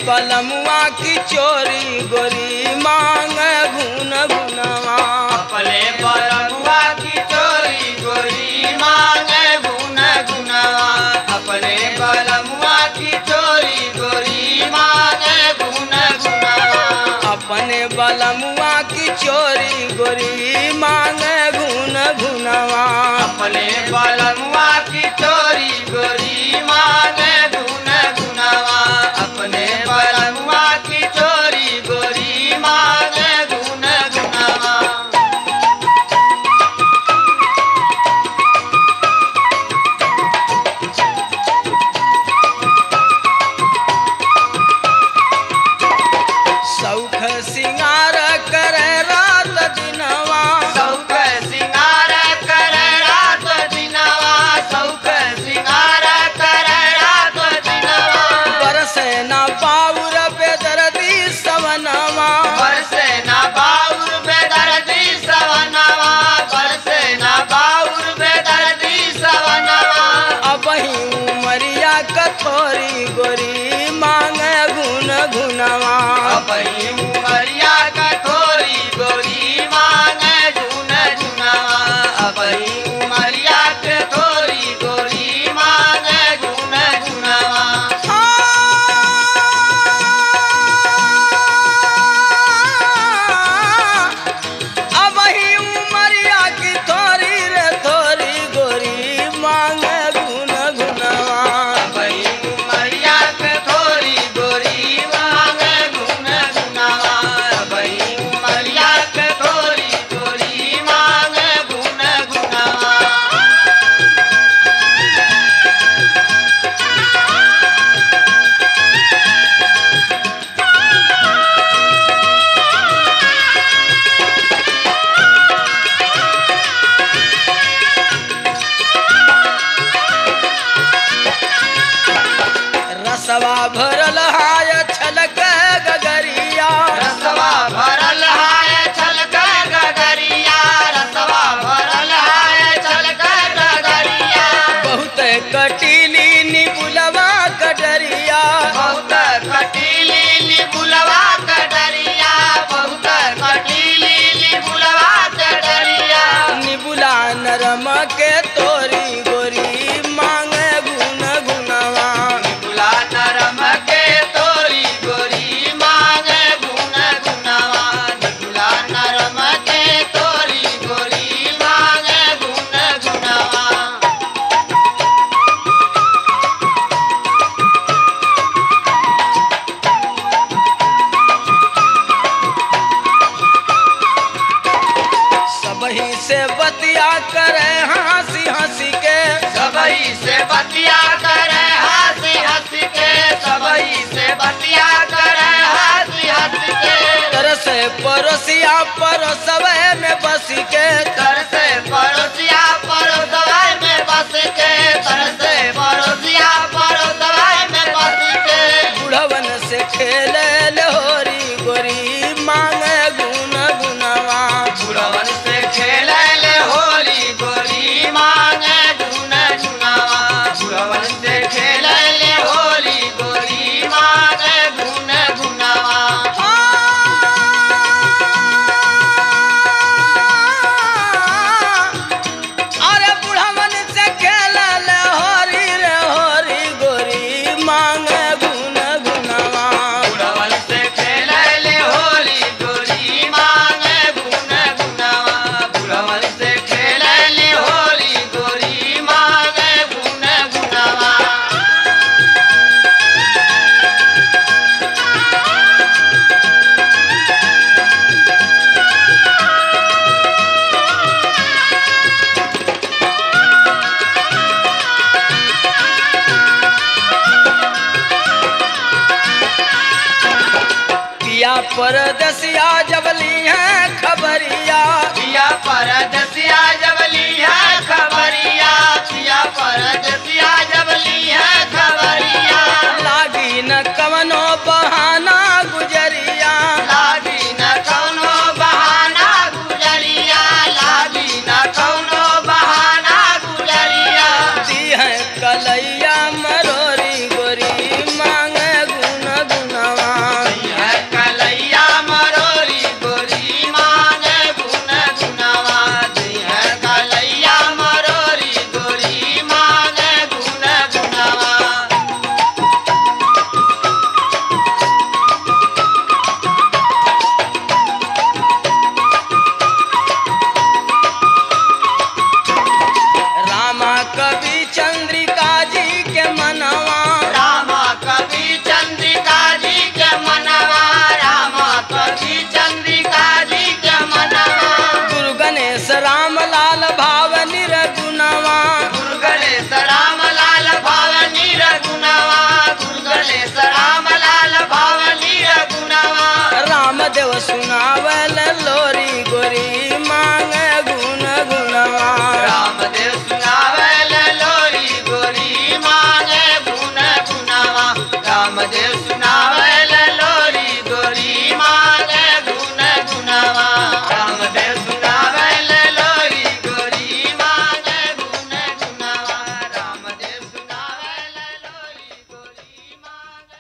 बलमुआ की चोरी गोरी मांग घुन घुनवा। अपने बलमुआ की चोरी गोरी मांग घुन घुनवा। अपने बलमुआ की चोरी गोरी मांग घुन घुनवा। अपने बलमुआ की चोरी गोरी मांग घुन घुनवा। अपने बलमुआ की चोरी गोरी मांग घुन घुनवा। अपने बलमुआ की चोरी गोरी मांग घुन घुनवा। सौख सिंगार करे रात दिनवा। सौख सिंगार करे रात दिनवा। सौख सिंगार करे रात दिनवा। बरसे न बाउर बेदर्दी सवनवा। बरसे न बाउर बेदर्दी सवनवा। बरसे न बाउर बेदर्दी सवनवा। अबही उमरिया कथोरी गोरी मांग घुन घुनवा। अपनी उमरिया कठोरी गोरी मांग झुन झुनवा। अपनी उमरिया कठोरी गोरी मांग झुन झुनवा। अबही उमरिया की थोरी रे थोरी गोरी मांग घुन घुनवा। अपनी उमरिया कठोरी गोरी मांग झुन झुनवा। अपनी उमरिया कठोरी गोरी मांग झुन झुनवा। रसवा भरल हाय छलक गगरिया। रसवा भरल हाय छलक गगरिया। रसवा भरल हाय छलक गगरिया। बहुत कटीली निबुलवा कटरिया। बहुत कटीली निबुलवा कटरिया। बहुत कटीली निबुलवा कटरिया। निबुला नरम के तोरी गोरी मांग घुन घुनवा। निबुला नरम के तोरी गोरी मांग घुन घुनवा। निबुला नरम के तोरी गोरी मांग घुन घुनवा। सबही से बतिया करे हंसी हंसी के। सबही से बतिया करे हंसी हंसी के। सबही से बतिया करे हंसी हंसी के। तरसे परोसिया परोसवे में बसी के। तरसे पड़ोसिया पड़ोसवाई में बस के। तरसे पड़ोसिया पड़ोसवाई में बस के। बुढ़वन से खेले लोरी गोरी मांग घुन घुनवा। बुढ़वन से खेले ले होली गोरी मांग झुन झुनवा। बुढ़वन से खेले ले होली गोरी मांग झुन झुनवा। अरे बुढ़वन से खेलल होरी रे होरी गोरी मांग घुन घुनवा। बुढ़वन से खेले ले होली गोरी मांग झुन झुनवा। बुढ़वन से खेले ले होली गोरी मांग झुन झुनवा। पिया परदसिया जबली है खबरिया। पिया परदसिया जबली है खबरिया। पिया परदसिया जबली है खबरिया। लागी न कवनो बहाना गुजरिया। लागी न कौनो बहाना गुजरिया। लागी न कौनो बहाना गुजरिया। दी है कलैया मरोरी गोरी मांग घुन घुनवा। रामदेव सुनावल लोरी गोरी मांगे गुन गुनवा। रामदेव सुनावल लोरी गोरी मांगे गुन गुनवा। रामदेव सुनावल लोरी गोरी मांगे गुन गुनवा। रामदेव सुनावल लोरी गोरी मांगे गुन गुनवा। रामदेव सुनावल लोरी गोरी मांगे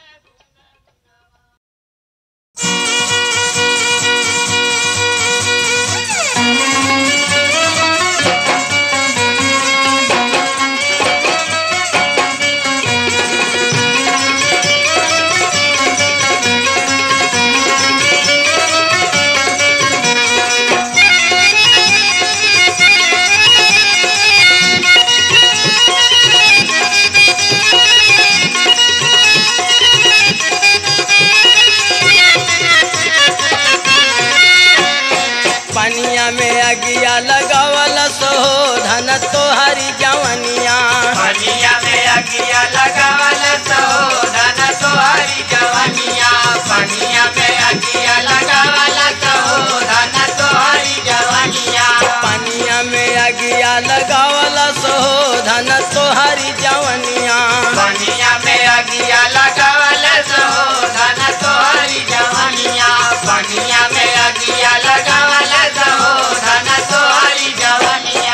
पनिया में अगिया लगावल सो धन तोहरी जवनिया। पनिया में अगिया लगावल सो धन तोहरी जवनिया। पनिया में अगिया लगावल सो धन तोहरी जवनिया। पनिया में अगिया लगावल सो धन तोहरी जवनिया। पनिया में अगिया लगावल सो धन तोहरी जवनिया। पनिया में अगिया लगावल सो धन तोहरी जवनिया।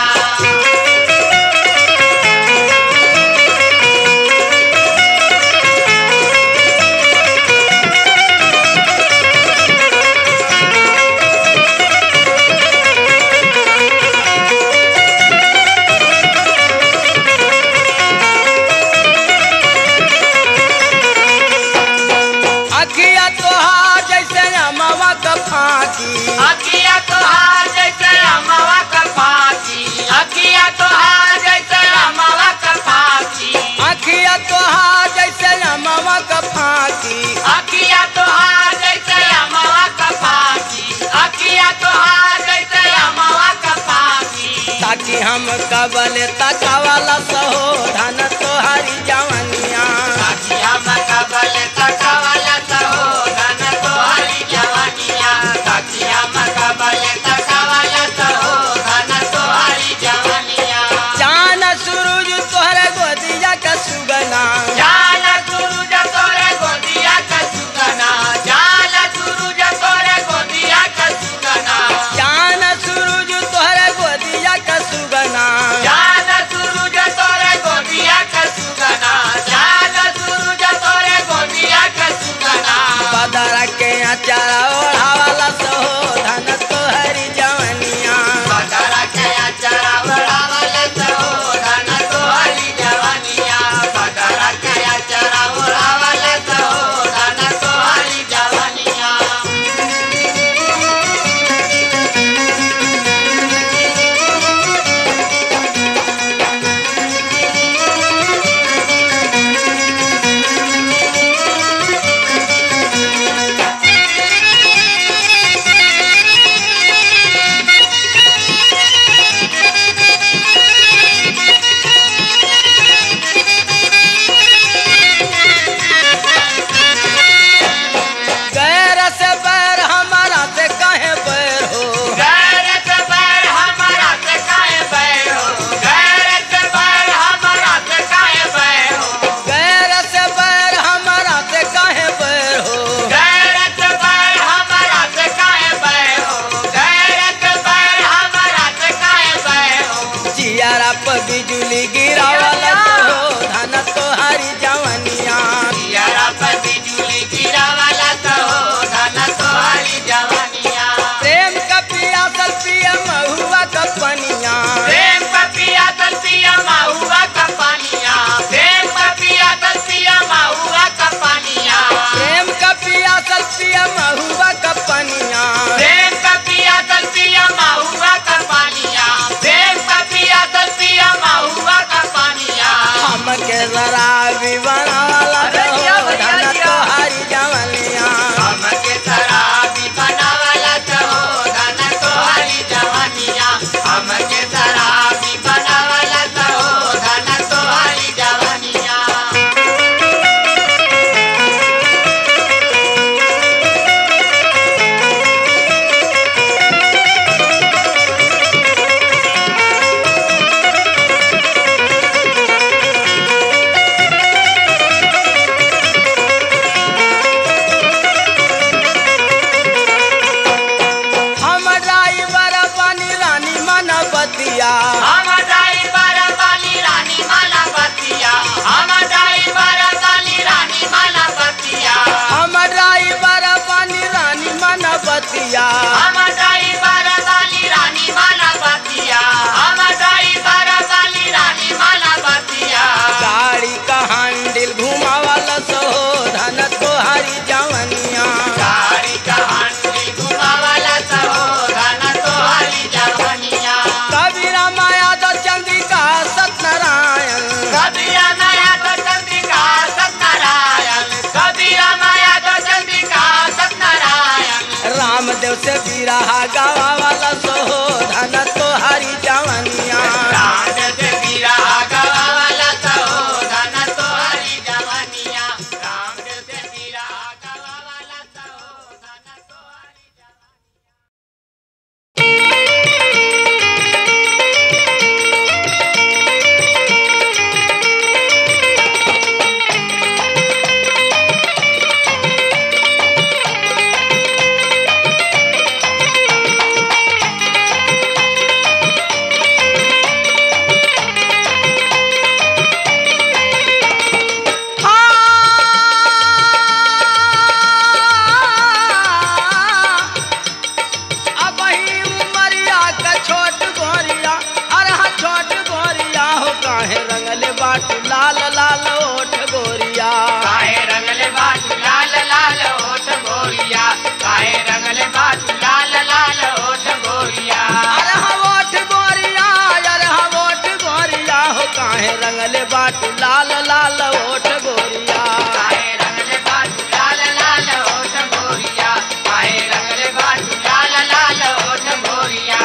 अखिया तोहार जैसे अमवा का फाकी। अखिया तोहार जैसे अमवा का फाकी। अखिया तोहार जैसे अमवा का फाकी। अखिया तोहार जैसे अमवा का फाकी। अखिया तोहार जैसे अमवा का फाकी। अखिया तोहार जैसे अमवा का फाकी। ताकि हम कबल तकावाला सहो धन तोहरी जवनिया। ताकि हम कबल तकावाला सहो धन तोहरी जवनिया। ताकि हम कबल तकावाला सहो धन तोहरी जवनिया। चान सूरज तोहरे गोदिया का सुगना। जान सूरज तोरे गोदिया का सुगना। जान सूरज तोरे गोदिया का सुगना। चान सूरज तोहरे गोदिया का सुगना। जान सूरज तोरे गोदिया का सुगना। जान सूरज तोरे गोदिया का सुगना। बदरा के अचारा ओढ़ावाला सहो धन तोहरी जवनिया। बदरा के अचरा ओढ़ावल सहो धन तोहरी जवनिया। बदरा के अचरा ओढ़ावल सहो धन तोहरी जवनिया। गैर से बैर हमारा से कहे बैर हो। गैर से बैर हमारा से काहे बैर हो। गैर से बैर हमारा से काहे बैर हो। गैर से बैर हमारा से कहे बैर हो। गैर से बैर हमारा से काहे बैर हो। गैर से बैर हमारा से काहे बैर हो। जियारा पर बिजुली गिरावाला सहो धन तोहरी जवनिया। जियारा पर बिजुली गिरावाला सहो धन तोहरी जवनिया। प्रेम का पियासल पिया महुआ का पनिया। प्रेम पपिया तलपिया माहुआ का पानिया। प्रेम पपिया तलपिया माहुआ का पानिया। प्रेम का पियासल पिया महुआ का पनिया। प्रेम पपिया तलपिया माहुआ का पानिया। प्रेम पपिया तलपिया माहुआ का हम जाई बरबाली रानी माला बतिया हम जाई बरबाली रानी माला बतिया हम ड्राइवर बनी रानी मन बतिया हम जाई बरबाली रानी माला बतिया हम जाई बरबाली रानी माला बतिया गाड़ी का हैंडल घुमावला सो धन तोहारी जवनिया गाड़ी का हंडी घुमावला सहोदन तोहारी जवनिया कबीरा माया दो चंद्रिका सत्यनारायण कबीरा माया तो चंद्रिका सत्यनारायण कबीरा माया तो चंद्रिका सत्यनारायण रामदेव से बिरहा गावावला सो धन तोहारी जवनिया राम से बीरा गवावला सहोदन तोहारी जवनिया राम से बीरा गवावला सहोदन तोहारी जवनिया अब ही उमरिया का छोट गोरिया अरे छोट गोरिया हो काहे रंगले बाटू लाल लाल ओठ गोरिया काहे रंगले बाटू लाल लाल ओठ गोरिया काहे रंगले बाटू लाल लाल ओठ गोरिया अरे ओठ गोरिया अरे ओठ गोरिया हो काहे रंगले बाटू लाल लाल ओठ गोरिया काहे रंगले बाटू लाल लाल ओठ गोरिया काहे रंगले बाटू लाल लाल ओठ गोरिया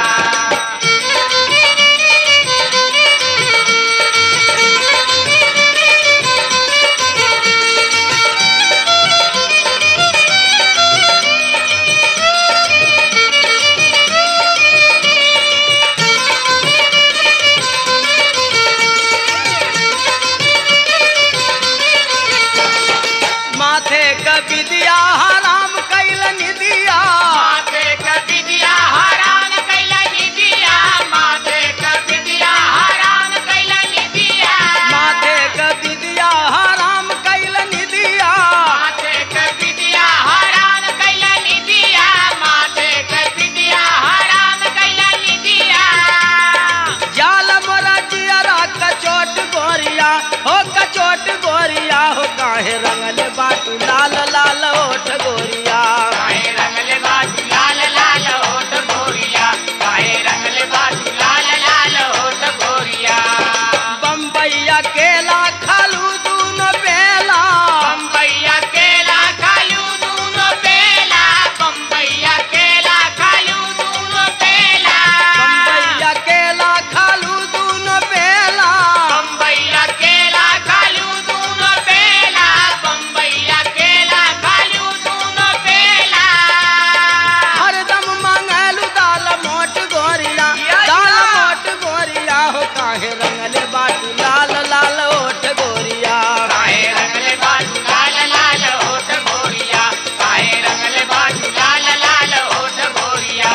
माथे कभी दिया हराम कैल निदिया माथे कभी दिया हराम कैला निदिया माथे कभी दिया हराम कैला निदिया माथे कभी दिया हराम कैल निदिया माथे कभी दिया हराम कैला निदिया माथे कभी दिया हराम कैला निदिया जाल मोरा जियरा कचोट गोरिया हो कचोट गोरिया हो काहे रंगले बाटू लाल लाल ओठ गोरिया काहे रंगले बाटू लाल लाल ओठ गोरिया काहे रंगले बाटू लाल लाल ओठ गोरिया बम्बैया केला खालू दूनो बेला बम्बैया केला खालू दूनो बेला बम्बैया केला खालू दूनो बेला बम्बैया केला खालू दूनो बेला बम्बैया केला खालू दूनो बेला बम्बैया केला खालू दूनो बेला हरदम मंगलू दाल मोट गोरिया दाल मोट गोरिया हो काहे रंगले बाटू लाल लाल ओठ गोरिया काहे रंगले बाटू लाल लाल ओठ गोरिया काहे रंगले बाटू लाल लाल ओठ गोरिया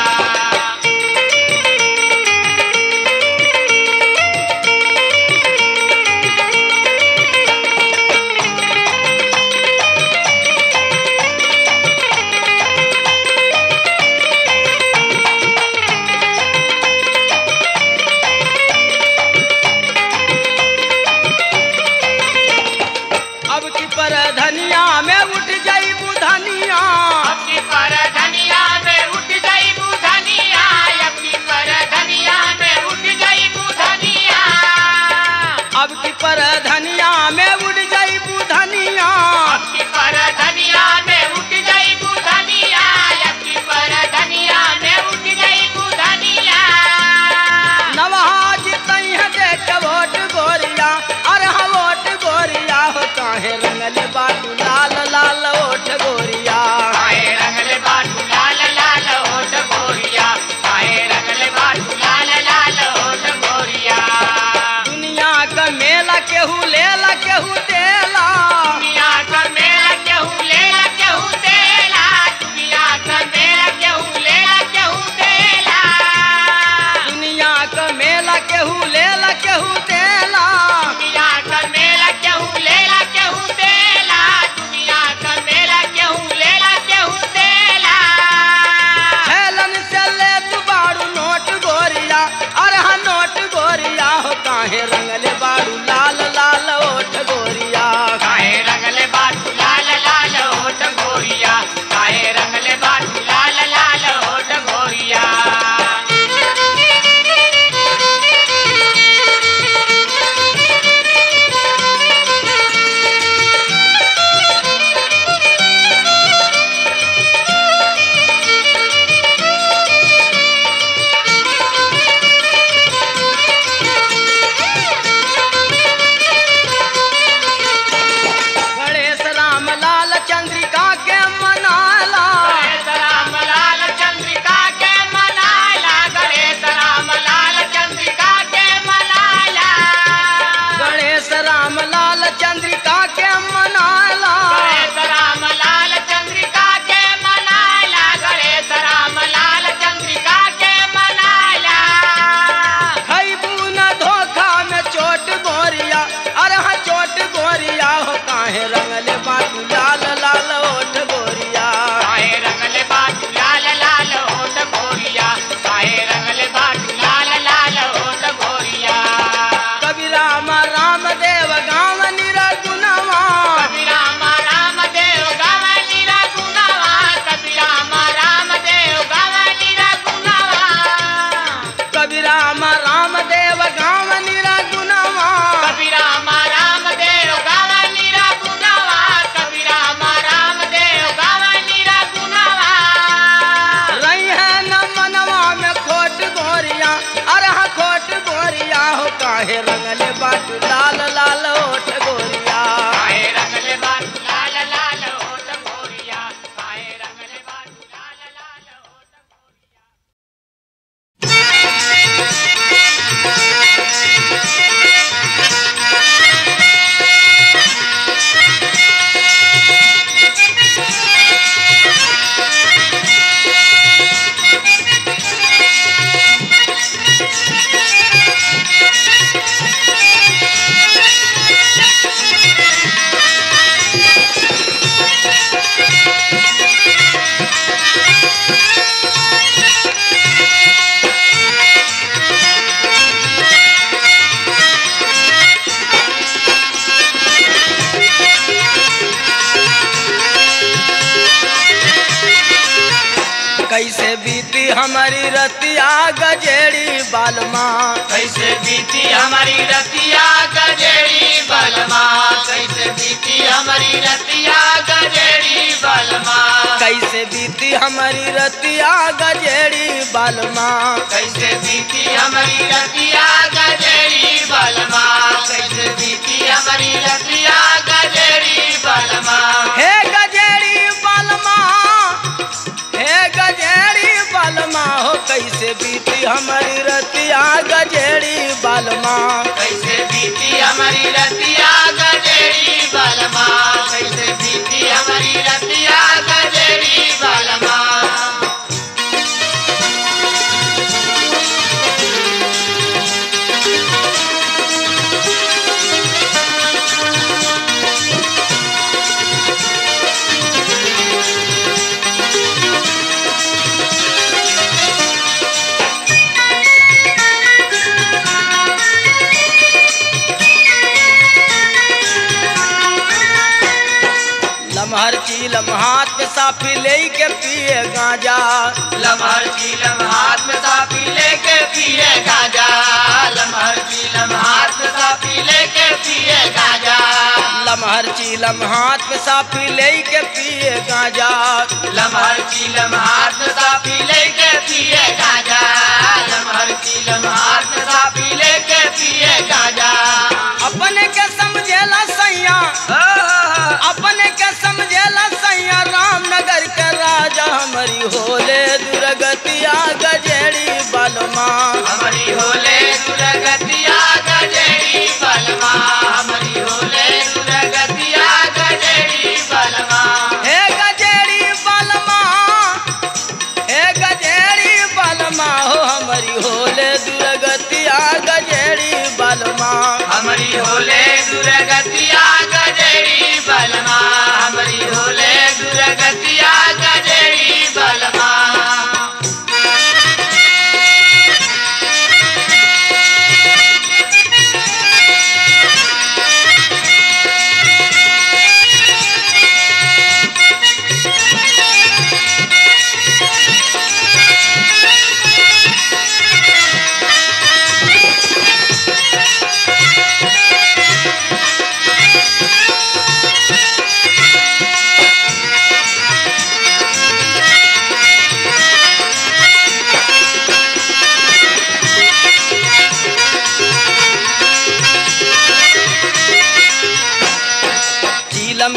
अब की पर धनिया में उठ जाई बुधनिया अपनी पर धनिया में उठ गई बुधनिया अपनी पर धनिया में उठ गई बुधनिया अब की पर धनिया में उठ जाई बुधनिया अपनी पर धनिया में उठ गई बुधनिया अपनी पर धनिया में उठ गई बुधनिया नवहाज तई है देख वोट गोरिया अरे वोट गोरिया हो काहे रंगले बाटू लाल लाल ओठ गोरिया काहे रंगले बाटू लाल लाल ओठ गोरिया काहे रंगले बाटू लाल लाल ओठ गोरिया दुनिया का मेला केहू केहू देला दुनिया का मेला केहू लेला केहू देला दुनिया का मेला केहू लेला केहू देला छैलन से ले तू बाड़ू नोट गोरिया अरे हाँ नोट गोरिया हो काहे रंगले बाड़ू लाल लाल ओठ गोरिया काहे रंगले बाटू लाल लाल होठ गोरिया काहे रंगले बाटू लाल लाल होठ गोरिया गणेश राम लाल चंद्रिका के मनाला गणेश राम लाल चंद्रिका के मनाला गणेश राम लाल चंद्रिका के मनाला गणेश राम लाल चंद्रिका के मनाला गणेश राम लाल चंद्रिका के मनाला गणेश राम लाल चंद्रिका के मनाला खैबू न धोखा में चोट गोरिया अरे हाँ चोट गोरिया हो काहे रंगले बाटू लाल लाल ओठ गोरिया काहे रंगले बाटू लाल लाल होठ गोरिया काहे रंगले बाटू लाल लाल होठ गोरिया कबीर राम रामदेव गाँव निरगुनवा कबीर राम रामदेव गावली रा गुनावा कबीर राम रामदेव गावली रा गुनावा कबीर राम रामदेव गाँव निरगुनवा कबीर राम रामदेव गावली रा गुनावा कबीर राम रामदेव गावली रा गुनावा रही है न मनवा में खोट गोरिया अरे हाँ खोट गोरिया हो काहे रंगले बाटू लाल लाल ओठ गोरिया काहे रंगले बाटू लाल लाल होठ गोरिया काहे रंगले बाटू लाल लाल होठ गोरिया कैसे बीती हमारी रतिया गजेड़ी बालमा कैसे बीती हमारी रतिया गजेड़ी बलमा कैसे बीती हमारी रतिया गजेड़ी बलमा कैसे बीती हमारी रतिया गजेड़ी बालमा कैसे बीती हमारी रतिया गजेड़ी बलमा कैसे बीती हमारी रतिया गजेड़ी बलमा हे गजेड़ी बालमा हे गजेड़ी बालमा हो कैसे बीती हमारी रतिया गजेड़ी बालमा कैसे बीती हमारी रतिया गजेड़ी बलमा कैसे बीती हमारी रतिया गजेड़ी बलमा लमहर चीलम हाथ में साफी ले के पिए गांजा लमहर चीलम हाथ में साफी लेके पिए गांजा लमहर चीलम हाथ में साफी लेके पिए गांजा लमहर चीलम हाथ में साफी ले के पिए गांजा लमहर चीलम हाथ में साफी लेके पिए गांजा लमहर चीलम हाथ में साफी लेके पिए गांजा अपने के समझेला सैया अपने के समझेला सैया रामनगर के राजा हमारी होले दुर्गतिया गजेड़ी बलमा हमारी होले दुर्गतिया गजेड़ी बलमा हमारी होले दुर्गतिया गजेड़ी बलमा हे गजेड़ी बलमा हे गजेड़ी बलमा हो हमारी होले दुर्गतिया गजेड़ी बलमा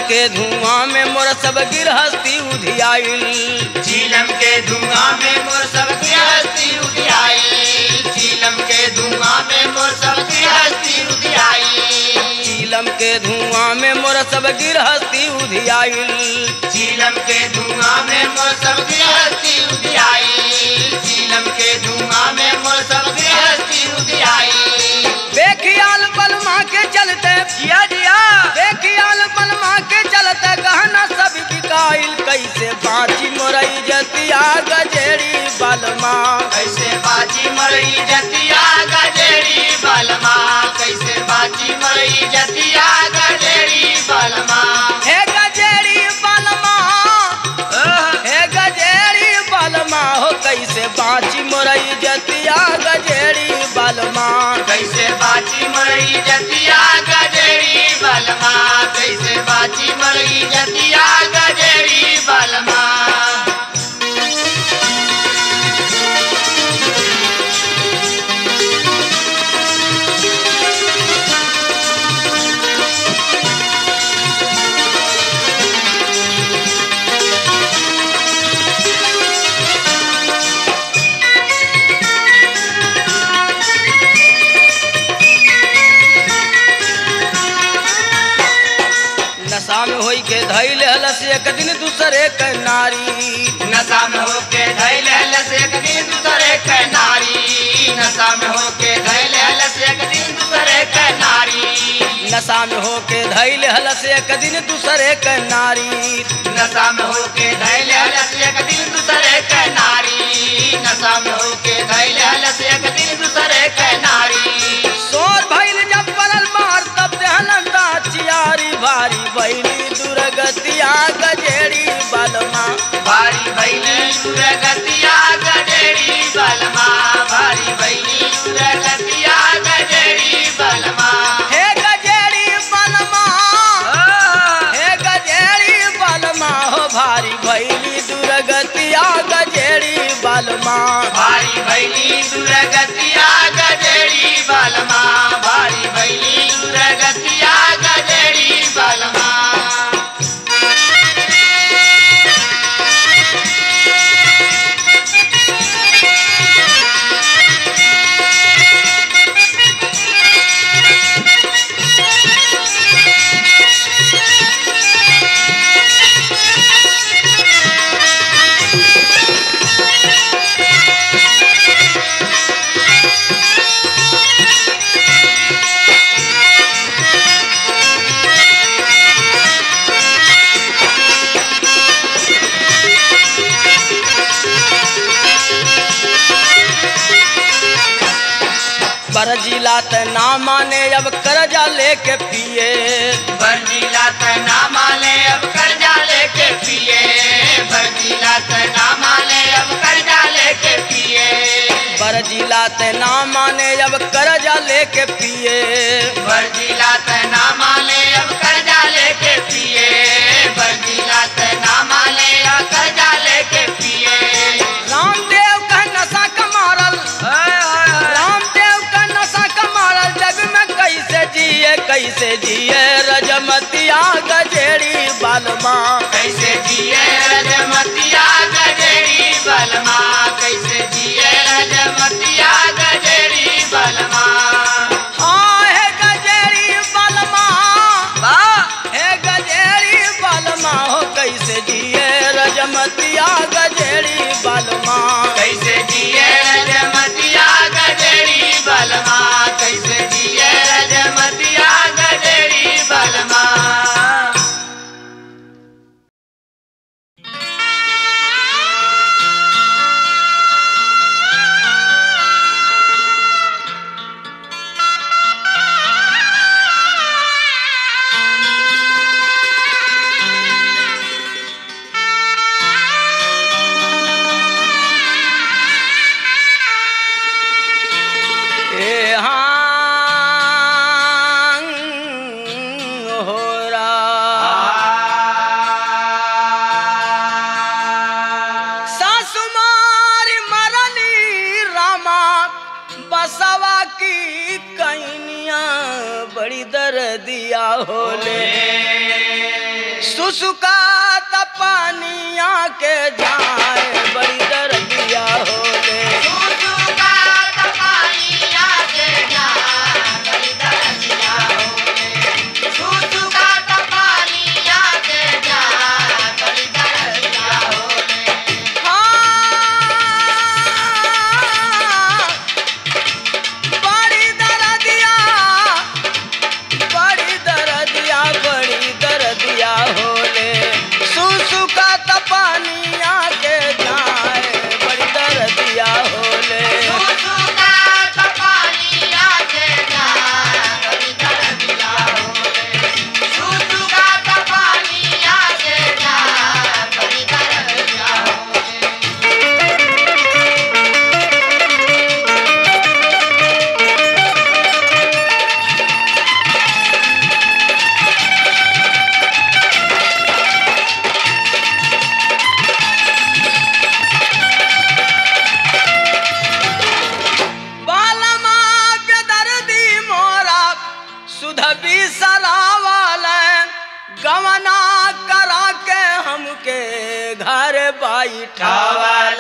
के धुआं में मोर सब गिरहस्ती उधियाइल। चीलम के धुआं में मोर सब गृहस्थी उधियाइल। चीलम के धुआं में मोर सब गृहस्थी उधियाइल। चीलम के धुआं में मोर सब गिरहस्ती उधियाइल। चीलम के धुआं में मोर सब गृहस्थी उधियाइल। चीलम के धुआं में मोर सब गृहस्थी उधियाइल। बेखियाल बलमा के चलते जिया जिया बेखियाल बलमा के चलते गहना सब बिकाइल। कैसे बाची मोरई जतिया गजेड़ी बलमा। कैसे बाजी मरई जतिया गजेड़ी बलमा। कैसे बाजी मरई जतिया गजेड़ी बलमा। हे गजेड़ी बलमा हे गजेड़ी बलमा हो कैसे बाची मोरई जतिया गजेड़ी बलमा। कैसे बाजी मरई जतिया गजेड़ी बलमा। कैसे बाजी मरई जतिया गजेड़ी बलमा। नशा में होई के धैल हलस एक दिन दूसरे के नारी। नशा में होके धैल हलस एक दिन दूसरे के नारी। नशा में होके धैल हलस एक दिन दूसरे के नारी। नशा में होके धैल हलस एक दिन दूसरे के नारी। नशा में होके धैल हलस एक दिन दूसरे के नारी। नशा में होके धैल हलस एक दिन दूसरे के नारी। शोर भइल जब पड़ल मार तब देहलन चियारी। भारी भइली दुर्गतिया गजेड़ी बलमा। भारी भैली दुर्गतिया गजेड़ी बलमा। भारी भैली दुर्गतिया गजेड़ी बलमा। हे गजेड़ी बलमा हे गजेड़ी बलमा हो भारी भइली दुर्गतिया गजेड़ी बलमा। भारी भैली दुर्गतिया गजेड़ी बलमा। भारी भैली दुर्गतिया गजेड़ी बलमा। बरजिला त ना माने अब कर्जा लेके पिए। बरजिला त ना माने अब कर्जा लेके पिए। बरजिला त ना माने अब कर्जा लेके पिए। बरजिला त ना माने अब कर्जा लेके पिए। बरजिला त ना माने अब कर्जा लेके पिए। बरजिला त ना माने अब कर्जा लेके पिए। रामदेव का नशा कमारल रामदेव का नशा कमारल जग में कैसे जिए रजमतिया गजेड़ी बलमा। कैसे जिए रजमतिया गजेड़ी बलमा। कैसे जिए रजमतिया गजेड़ी बलमा। हाँ हे गजेड़ी बलमा हे गजेड़ी बलमा हो कैसे जिए रजमतिया गजेड़ी बलमा। कैसे जिए रजमतिया गजेड़ी बलमा। कैसे जिए रजमतिया गजेड़ी बलमा। बसवा की कहिनिया बड़ी दर्दिया होले। सुसुकात पानिया के जाए बड़ी दर्दिया होले सुसुकात पानिया के जाए बड़ी दर्दिया होले सुसुकात पानिया के जाए बड़ी दर्दिया होले बड़ी दर्दिया होले सुसुकात पानिया के जाए बड़ी दर्दिया होले सुसुकात पानिया के जाए बड़ी दर्दिया होले सुसुकात पानिया के जाए बड़ी दर्दिया होले बालमा बेदर्दी मोरा सुधबी सरावाल गवना करा के हमके घर बैठावल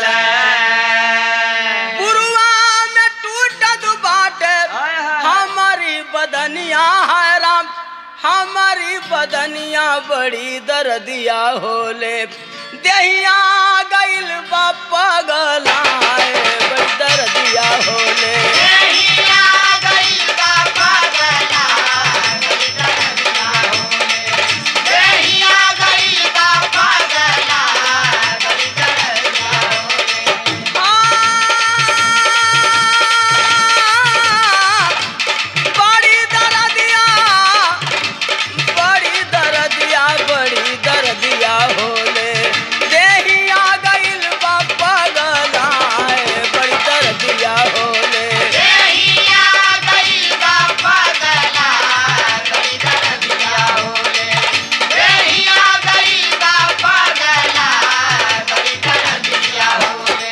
पुरवा में टूटत बाटे हमारी बदनिया है राम हमारी बदनिया बड़ी दर्दिया होले देहिया गइल बा पगलाए बड़ी दर्दिया होले देहिया गइल बा पगला बड़ी दर्दिया होले देहिया गइल बा पगला बड़ी दर्दिया होले बड़ी दर्दिया होले देहिया गइल बा पगलाए बड़ी दर्दिया होले देहिया गइल बा पगला बड़ी दर्दिया होले देहिया गइल बा पगला बड़ी दर्दिया होले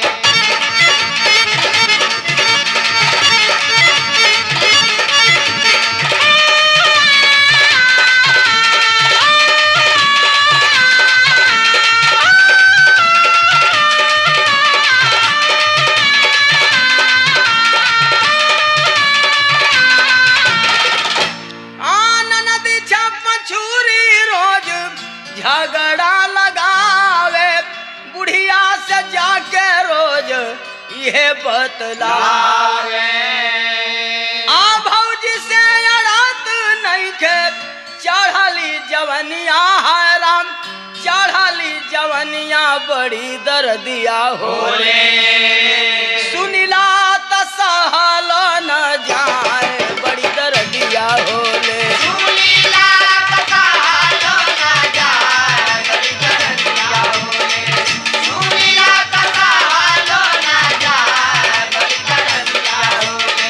आनंद छपछुरी रोज झगड़ा लगावे बुढ़िया से जाके रोज ये बतलावे आ भौजी से अड़त नहीं खे चढ़ली जवनिया है राम चढ़ली जवनिया बड़ी दर्दिया होले सुनिला त सहल न जाए बड़ी दर्दिया होले सुनीला ककालो ना जाए बड़ी दर्दिया होले सुनीला ककालो ना जाए बड़ी दर्दिया होले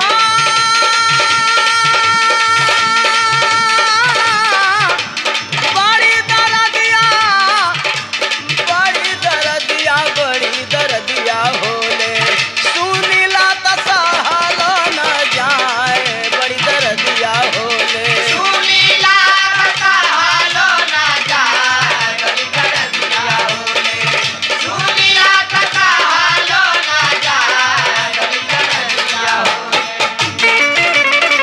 बड़ी दर्दिया होले सुनिला त सहल न जाए बड़ी दर्दिया होले सुनीला ककालो ना जाए बड़ी दर्दिया होले सुनीला ककालो ना जाए बड़ी दर्दिया होले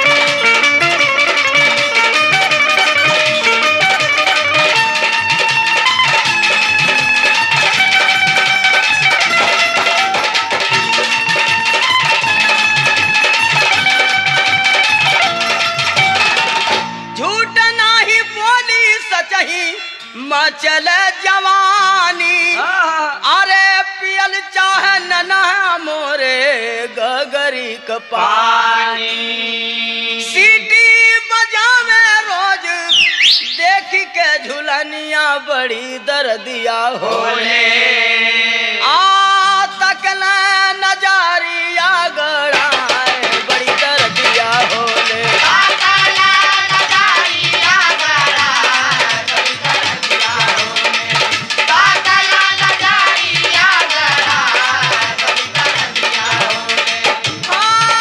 झूठ नाही बोली सचही मचल जवानी अरे पियल चाहे नना मोरे गगरी क पानी सीटी बजावे रोज देख के झुलनिया बड़ी दर्दिया होले आ तकल नजारिया गड़ाए बड़ी दर्दिया होले काला नजारिया गड़ा बड़ी दर्दिया होले काला नजारिया गड़ा बड़ी दर्दिया होले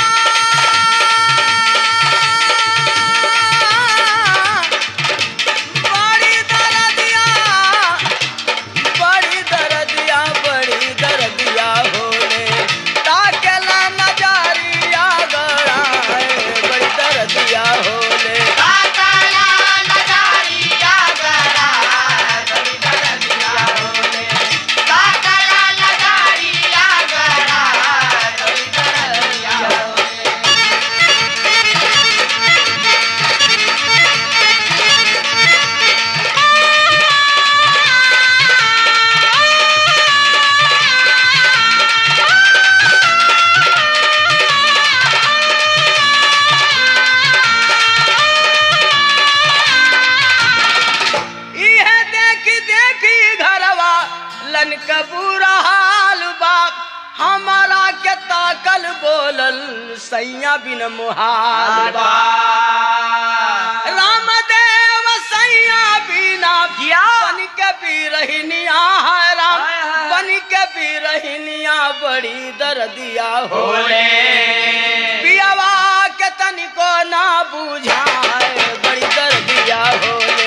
बड़ी दर्दिया बिन मुहाल बा। रामदेव सैया बिना किया? बन के बिरहिनिया है राम, बन के बिरहिनिया बड़ी दर्दिया होले। पियावा के तनिको ना बुझाए बड़ी दर्दिया होले।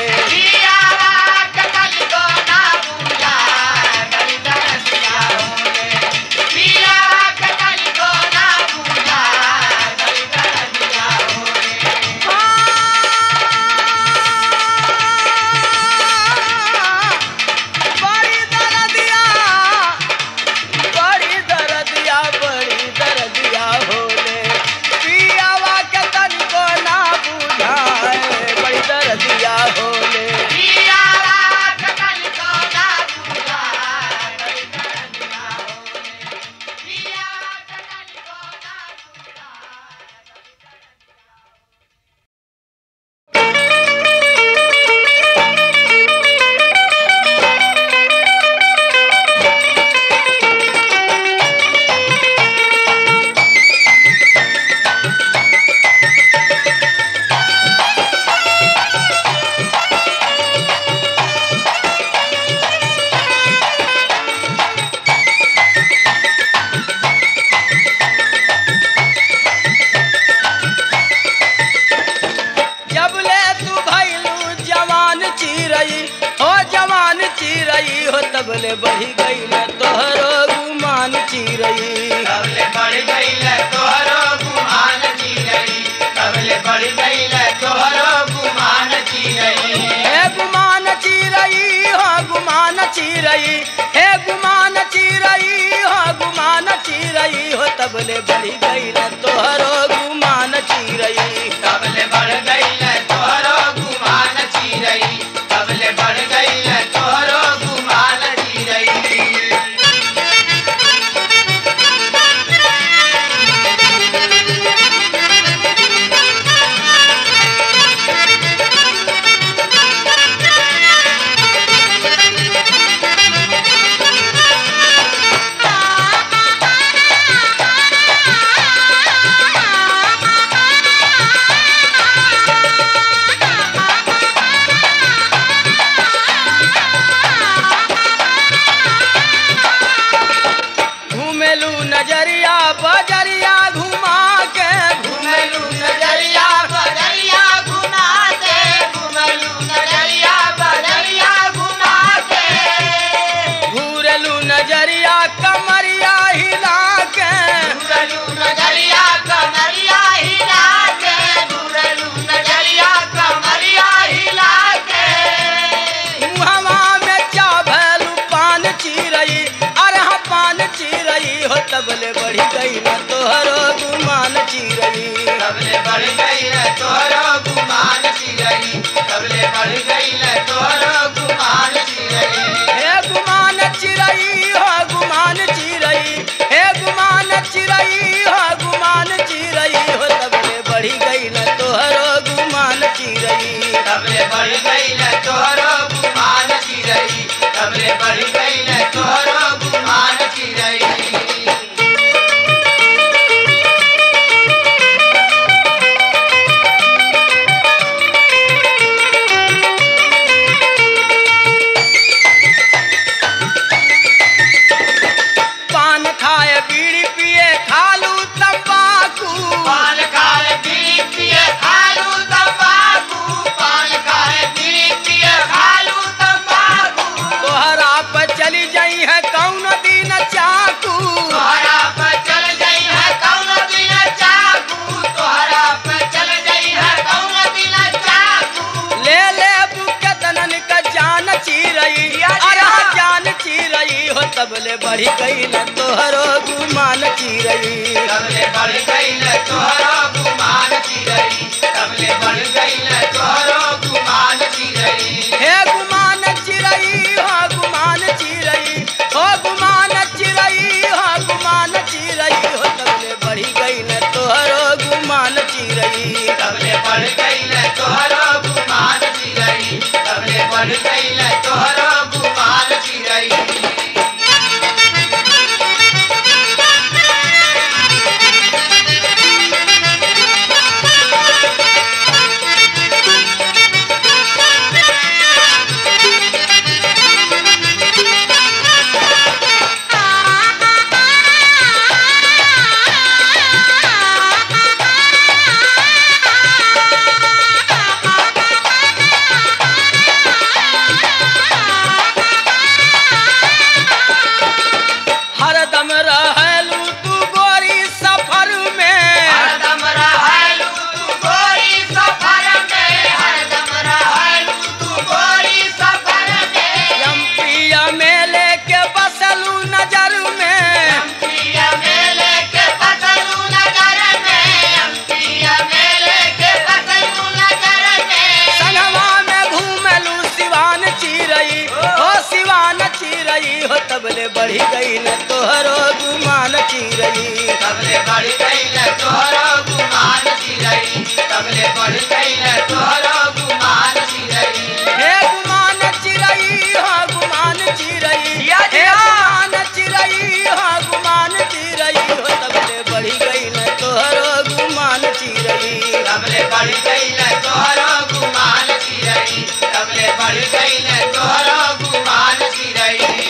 तबले बढ़ी गई न तोहरो गुमान चिरई। तबले बढ़ गई न तोहरो गुमान चिरई। तबले बढ़ गई न तोहरो गुमान चिरई। हे गुमान चिरई हो गुमान चिरई, हे गुमान चिरई हो गुमान चिरई हो तबले बढ़ी गई न तोहरो गुमान चिरई। तबले बढ़ गई न तोहरो गुमान चिरई। तबले बढ़ गई न तोहरो गुमान चिरई। नजरिया बजरिया घुमा के घुमेलू नजरिया बजरिया घुमा के। घुमेलू नजरिया बजरिया घुमा के। घूरेलू नजरिया कमरिया हिला के। घुमेलू नजरिया कमरिया हिला के। घुमेलू नजरिया कमरिया हिला के। मुहवा में चाभलू पान चिरई, अरहा पान चिरई हो तबले बढ़ी गई न तोहरो गुमान चिरई। तबले बढ़ गई न तोहरो गुमान चिरई। तबले बढ़ गई न तोहरो गुमान चिरई। हे गुमान चिरई हो गुमान चिरई, हे गुमान चिरई हो गुमान चिरई हो तबले बढ़ी गई न तोहरो गुमान चिरई। तबले बढ़ गई न तोहरो गुमान चिरई। तबले बढ़ गई न तोहरो गुमान चिरई। पान खाए बीड़ी पिए खालू तंबाकू। पान खाए बीड़ी पिए खालू तंबाकू। पान खाए बीड़ी पिए खालू तंबाकू। तोहरा पे चली जाई है कौन दिन चाकू। तोहरा पे चल गई है कौन दिन चाकू। तोहरा पे चल गई है कौन दिन चाकू। ले ले बुके तनन का जान चिरई, अरे जान चिरई हो तबले बढ़ी गई न तोहरो गुमान चिरई। तबले बढ़ गई न तोहरो गुमान चिरई। तबले बढ़ गई न तोहरो गुमान चिरई। हे गुमान चिरई हो गुमान चिरई, हो गुमान चिरई हो गुमान चिरई हो तबले बढ़ी गई न तोहरो गुमान चिरई। तबले बढ़ गई न तोहरो गुमान चिरई। तबले बढ़ गई न तोहरो गुमान चिरई। तबले बढ़ गईल तोहरो गुमान चिरई तबले बढ़ गईल तोहरो गुमान चिरई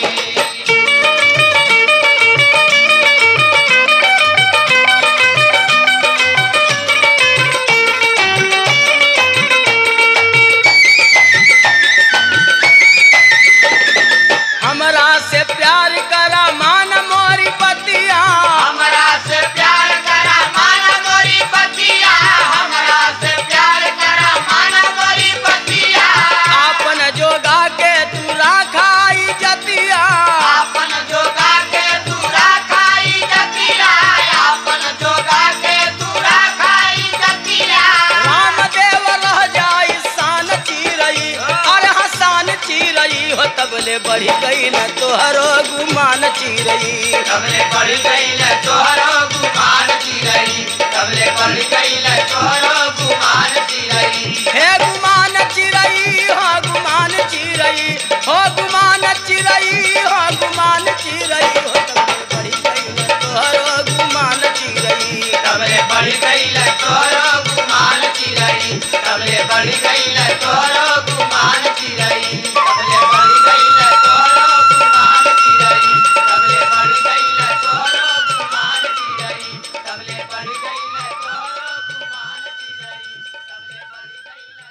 हमरा से प्यार करा मान मोरी पतिया हमरा से प्यार करा माना मोरी पतिया हमरा से प्यार करा माना मोरी पतिया आपन जोगा के तू राखाई जतिया आपन जोगा के तू राखाई जतिया आपन जोगा के तू राखाई जतिया रामदेव रह जाई शान चिरई अरे हसान चिरई हो तबले बढ़ी गई न तोहरो गुमान चिरई तबले बढ़ गईल तोहरो गुमान चिरई तबले बढ़ गईल तोहरो गुमान चिरई हे गुमान चिरई हो गुमान चिरई हो गुमान चिरई हो गुमान चिरई हो तबले बढ़ी गई न तोहरो गुमान चिरई तबले बढ़ गईल तोहरो गुमान चिरई तबले बढ़ गईल तोहरो गुमान चिरई तबले बढ़ गईल तोहरो गुमान चिरई तबले बढ़ गईल तोहरो गुमान चिरई तबले बढ़ गईल तोहरो गुमान चिरई तबले बढ़ गईल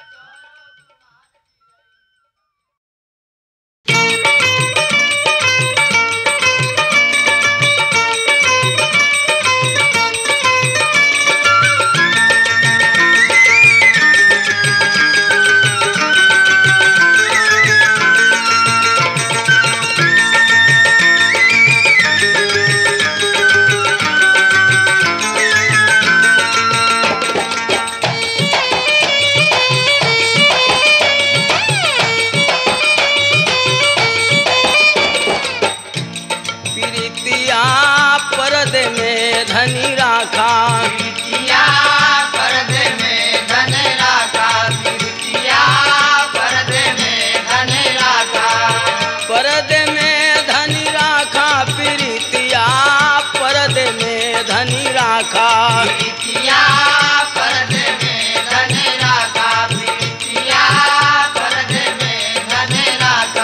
प्रीतिया पर्दे में धनी राखा प्रीतिया पर्दे में धन राखा प्रीतिया पर्दे में धन राखा पर्दे में धनी राखा प्रीतिया पर्दे में धनी राखा प्रीतिया पर्दे में धन राखा प्रीतिया पर्दे में धन राखा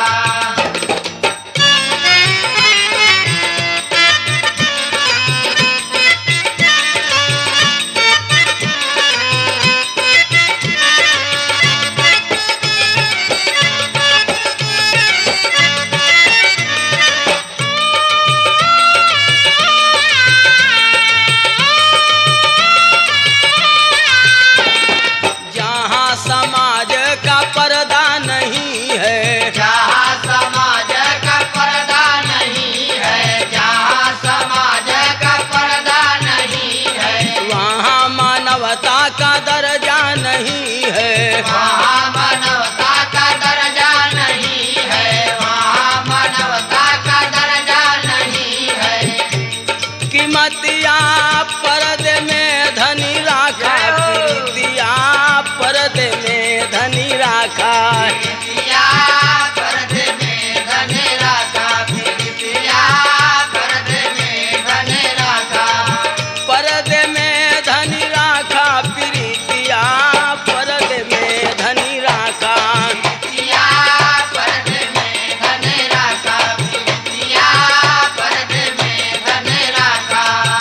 जहाँ समाज का पर्दा नहीं है जहाँ समाज का पर्दा नहीं है जहाँ समाज का पर्दा नहीं है वहाँ मानवता का दर्जा नहीं है वहाँ मानवता का दर्जा नहीं है वहाँ मानवता का दर्जा नहीं है कीमतिया पर्दे में धनी राखा प्रीतिया पर्दे में धनी राखा प्रीतिया पर्दे में धन राखा प्रीतिया पर्दे में धन राखा पर्दे में धनी राखा प्रीतिया पर्दे में धनी राखा प्रीतिया पर्दे में धन राखा प्रीतिया पर्दे में धन राखा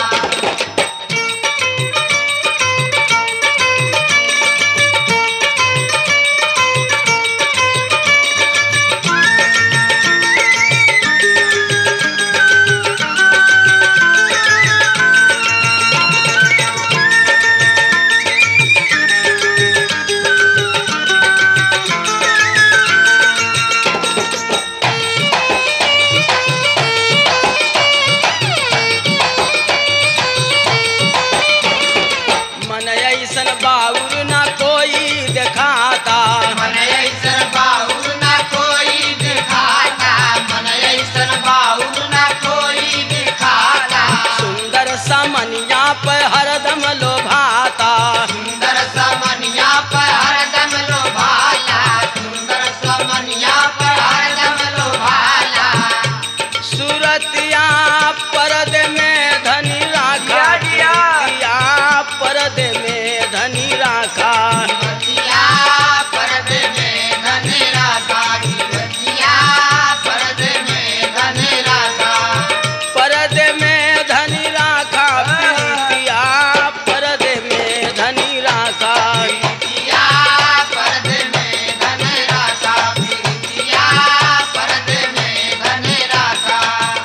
मन ऐसन बाउर ना कोई दिखाता मन ऐसन बाउर ना कोई दिखाता मन ऐसन बाउर ना कोई दिखाता सुंदर समनिया पे हरदम लोभाता सुंदर समनिया पर हरदम लोभाला सुंदर समनिया पर हरदम लोभाला सूरतिया पर्दे में धनी राखा प्रीतिया पर्दे में धनी राखा राखा। बतिया परद में धन राखा की बतिया परद में धन राखा। परद में धनी राखा प्रीतिया परद में धनी राखा। प्रीतिया परद में धन राखा प्रीतिया परद में धन राखा।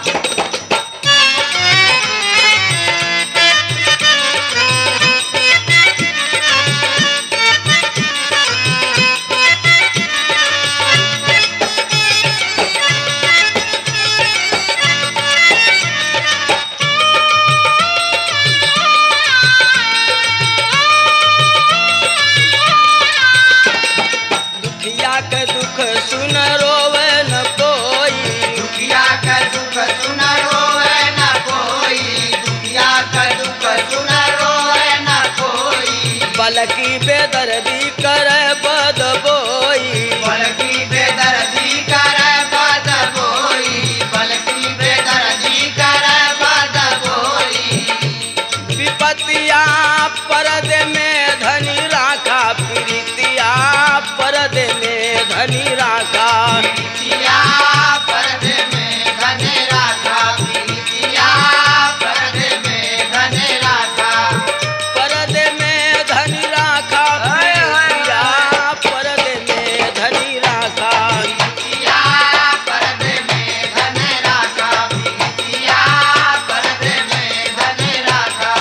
दुखिया के दुख सुन रोवे न कोई। दुखिया का दुख सुन रोवे न कोई। दुखिया का दुख सुन रोवे न कोई। बलकी बेदर्दी करे बद बोई। बलकी बेदर्दी करे बद बोई। बलकी बेदर्दी करे बद बोई। विपतिया परद में धनी राखा प्रीतिया परद में धनी राखा। प्रीतिया परद में धन राखा प्रीतिया परद में धन राखा। परद में धनी राखा प्रीतिया परद में धनी राखा। प्रीतिया परद में धन राखा प्रीतिया परद में धन राखा।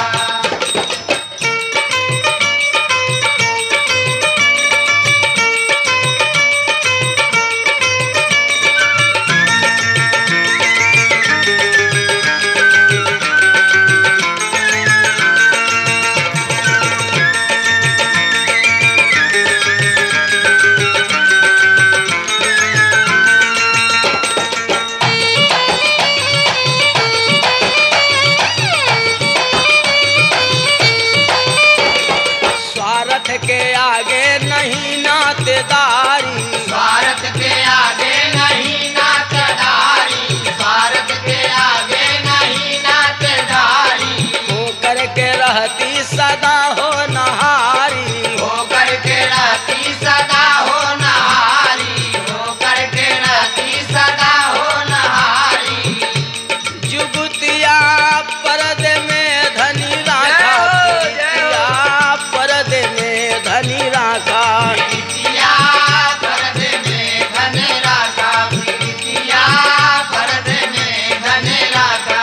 स्वार्थ के आगे नहीं नातेदारी। स्वार्थ के आगे नहीं नातदारी। स्वार्थ के आगे नहीं नातदारी। होकर के रहती सदा हो नहारी। होकर के रहती सदा हो नहारी। होकर के रहती सदा हो नहारी। जुगतिया परद में धनी राखा प्रीतिया परद में धनी राखा। प्रीतिया परद में धन राखा प्रीतिया परद में धन राखा।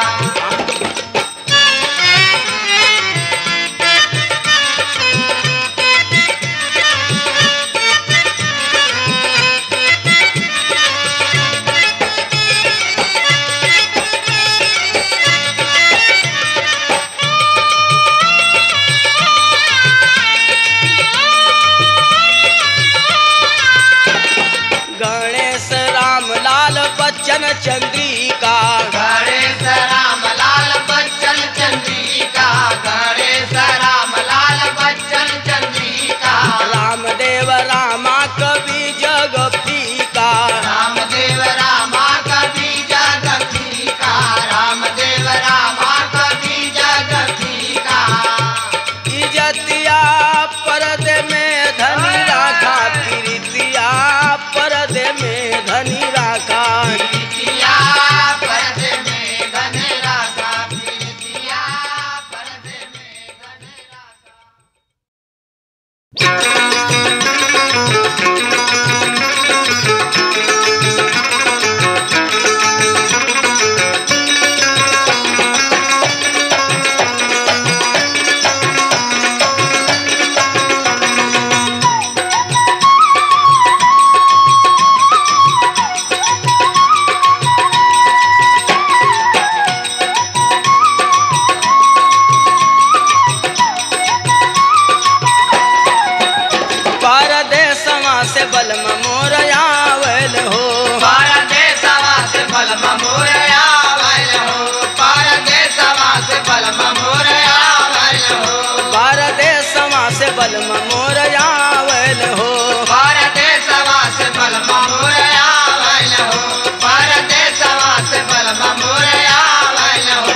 गणेश राम लाल बच्चन चंद्रिका। गणेश राम लाल बच्चन चंद्रिका। गणेश राम लाल बच्चन चंद्रिका। रामदेव रामा कवि जग फीका। रामदेव रामा कवि जग फीका। रामदेव रामा कवि जग फीका। इजतिया परद में धनी राखा प्रीतिया परद में धनी राखा। प्रीतिया परद में धन राखा प्रीतिया परद में धन राखा। परदेसवा से बलम मोर आवल हो। परदेसवा से बलम मोर आवल हो। परदेसवा से बलम मोर आवल हो। परदेसवा से बलम मोर आवल हो। परदेसवा से बलम मोर आवल हो। परदेसवा से बलम मोर आवल हो।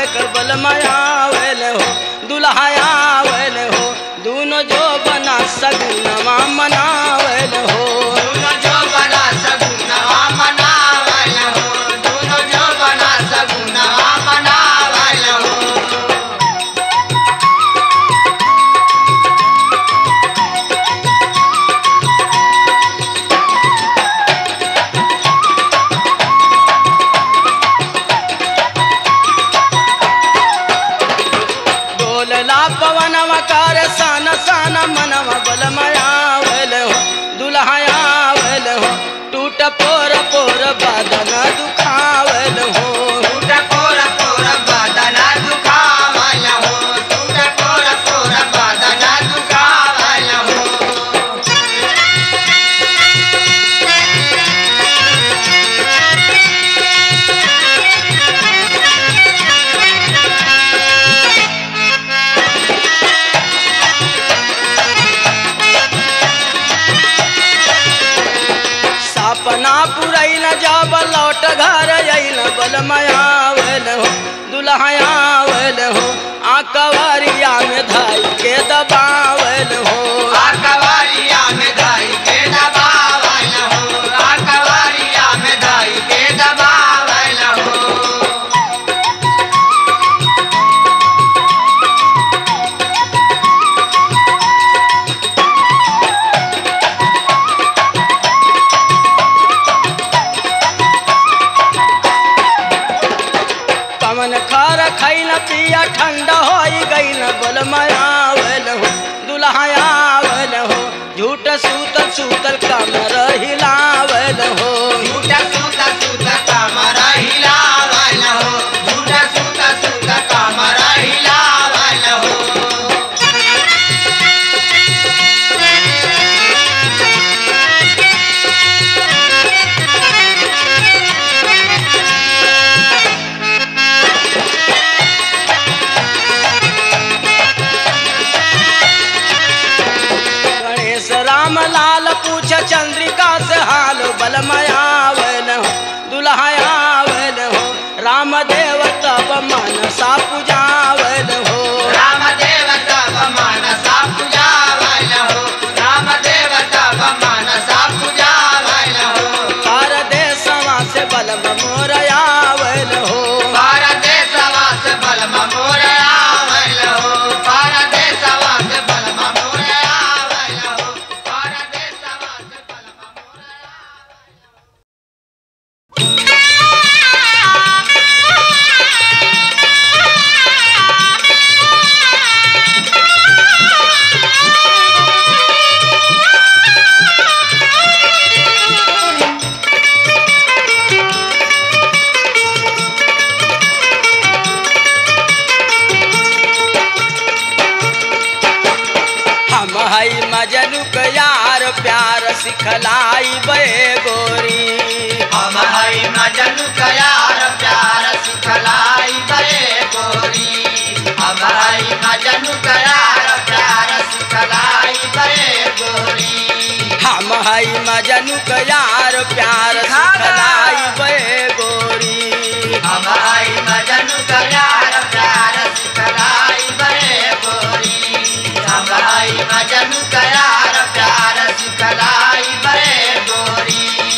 लेकर बलमाया वेले हो दुल्हाया वेले हो दोनों जो बना सगुनवा मनावेले हो दोनों जो बना सगुनवा मनावेले हो दोनों जो बना सगुनवा मनावेले हो पवनवा कार सान सान मनवा बलमाया वेले हो दुल्हाया वेले हो टूट पोर पोर बादन दुखावेल हो टूट पोर पोर बादन दुखावेल हो टूट पोर पोर बादन दुखावेल हो सपना पुरैल जब लौट घर अइल बलमाया वेल हो दुल्हाया वेल हो आकवरिया में धाई के दबावेल हो आकवरिया में धाई के दबावेल हो आकवरिया में धाई के दबावेल हो पवन खार खैल पिया ठंडा हो गईल बलमाया वेल हो दुल्हाया वेल हो झूठ सूतल सूतल कमर हिलावेल हो झूठा सूता सूता कमर हिलावेल हो झूठा सूता सूता कमर हिलावेल हो गणेश राम लाल पूछ चंद्रिका से हाल बलमाया वेल हो दुल्हाया वेल हो रामदेव तब मनसा पूजावेल हो रामदेव तब मनसा पूजावेल हो रामदेव तब मनसा पूजावेल हो पार देशवा से बलम मोरया वेल हो पारदेशवा से बलम मोरे आवेल हो पारदेशवा से बलम मोरे आवेल हो पारदेशवा से बलम मोरे हम हई मजनू के यार प्यार सिखलाई बे गोरी हम हई मजनू का यार प्यार सिखलाई बे गोरी हम हई मजनू का यार प्यार सिखलाई बे गोरी हम हई मजनू के यार प्यार सिखलाई बे गोरी हम हई मजनू का यार प्यार सिखलाई बे गोरी हम हई मजनू का यार प्यार सिखलाई बे गोरी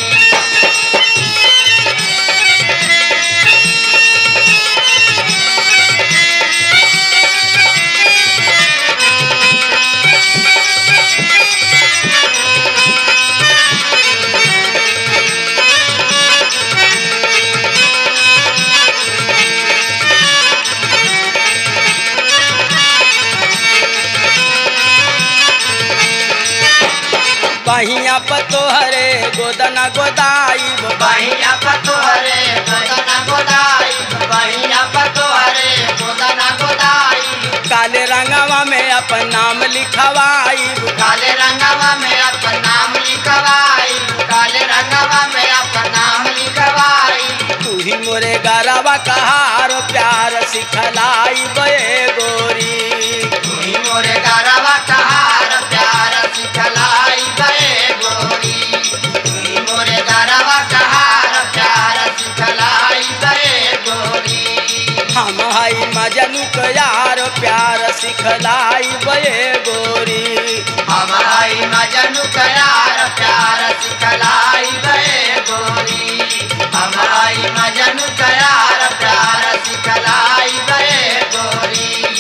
बहिया पतोहरे गोदना गोदाई बहिया पतोहरे गोदना गोदाई बहिया पतोहरे गोदना गोदाई काले रंगवा में अपन नाम लिखवाई काले रंगवा में अपन नाम लिखवाई काले रंगवा में अपन नाम लिखवाई तू ही मोरे गरवा कहार प्यार सिखलाई बे गोरी तू ही मोरे गरवा कहार प्यार सिखलाई बे गोरी तू ही मोरे गरवा कहार प्यार सिखलाई बे गोरी हम हम हाई मजनू का यार प्यार सिखलाई बे गोरी। हमारी मजनू का यार प्यार सिखलाई बे गोरी। हमारी मजनू का यार प्यार सिखलाई बे गोरी।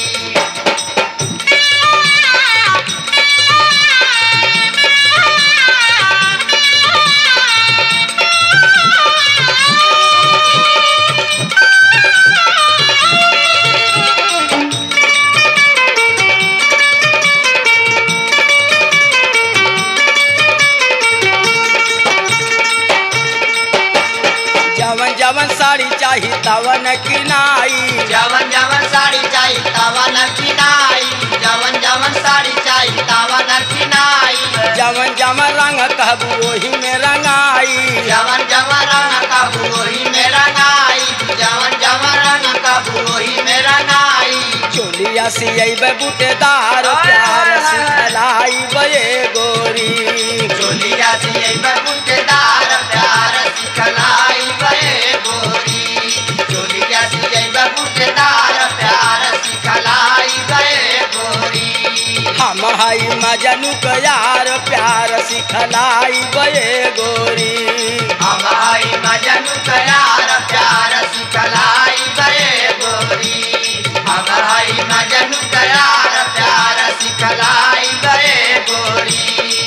जवन जवन साड़ी चाही तवन किनाई। जवन जवन साड़ी चाहिए तवन किनाई। जवन जवन साड़ी चाहिए तवन किनाई। जवन जवन रंग कहबू वही में रंगाई। जवन जवन रंग कबू वही में रंगाई। जवन जवन रंग कबू वही में रंगाई। चोलिया सियबे बूटेदार प्यार सिखलाई बे गोरी। चोलिया सिए बबूटेदार प्यार सिखलाई बे गोरी। चोलिया सिए बबूटेदार प्यार सिखलाई बे गोरी। हम हाई मजनू का यार प्यार सिखलाई बे गोरी। हमारी मजनू का यार प्यार सिखलाई बे गोरी। हमारी मजनू का यार प्यार सिखलाई बे गोरी।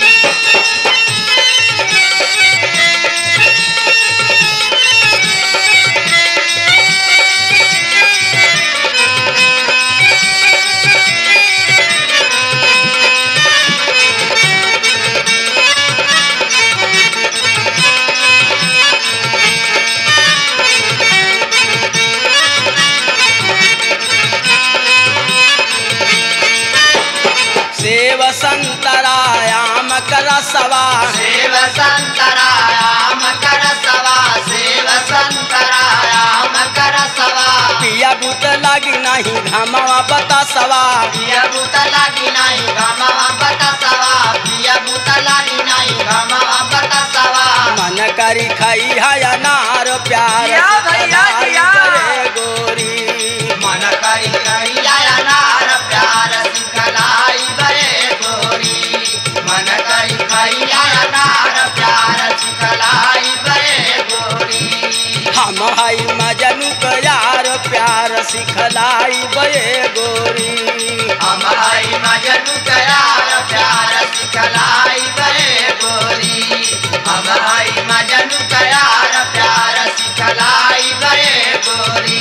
सेव संतरायाम करसवा। सेव संतरायाम करसवा। सेव संतरायाम करसवा। पिया बूत लागी नहीं घामवा बतासवा। पिया बूत लागी नहीं घमावा बतासवा। पिया बूत लागी नहीं घमावा बतासवा। मन करी खाई है अनार प्यार जिया भैया, सिखलाई जिया। बे गोरी। मन करी करिया अनार प्यार सिखलाई बे गोरी। मन करी करिया अनार प्यार सिखलाई बे गोरी। हम हाई मजनू का यार प्यार सिखलाई बे गोरी। हमारी मजनू का यार प्यार सिखलाई बे गोरी। हमारी मजनू का यार प्यार सिखलाई बे गोरी।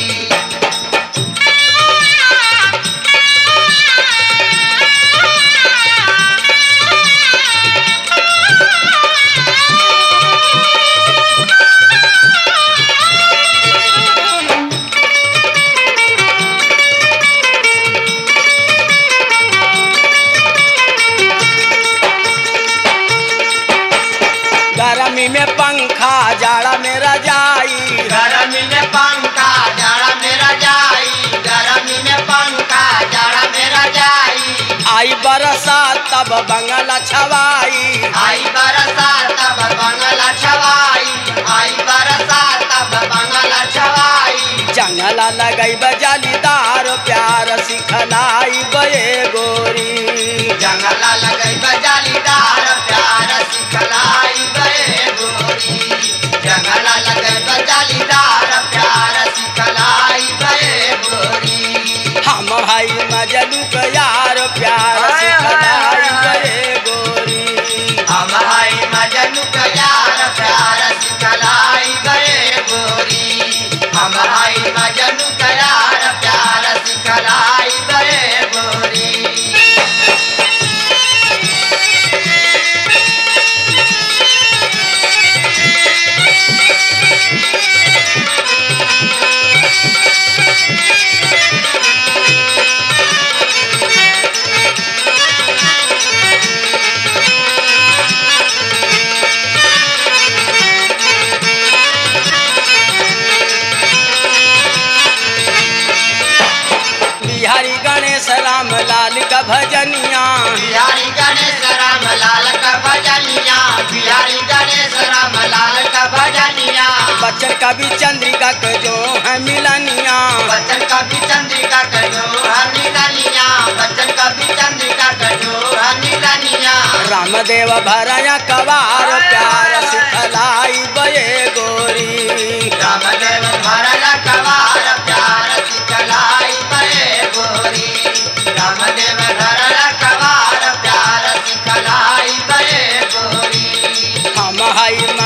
गर्मी में पंखा जाड़ा में रजाई। गर्मी में पंखा जाड़ा में रजाई। गर्मी में पंखा जाड़ा में रजाई। आई बरसात तब बंगला छवाई। आई बरसात तब बंगला छवाई। आई बरसात तब बंगला छवाई। जंगला लगई जालीदार प्यार सिखलाई बे गोरी। जंगला लगई जालीदार प्यार सिखलाई बे गोरी। जंगला लगई जालीदार प्यार सिखलाई बे गोरी। हम हाई मजनू का यार प्यार सिखलाई बे गोरी। हमारी मजनू का यार प्यार सिखलाई बे गोरी। हमारी मजनू का यार प्यार सिखलाई बे गोरी। राम लाल का भजनिया। बिहारी गणेश राम लाल का भजनिया। बिहारी गणेश राम लाल का भजनिया। बच्चन कवि चंद्रिका के जो है मिलनिया। बच्चन रामदेव भरया कवार प्यार सिखलाई बये गोरी। रामदेव भरला कवार प्यार सिखलाई बये गोरी। रामदेव भरला कवार प्यार सिखलाई बये गोरी। हम हई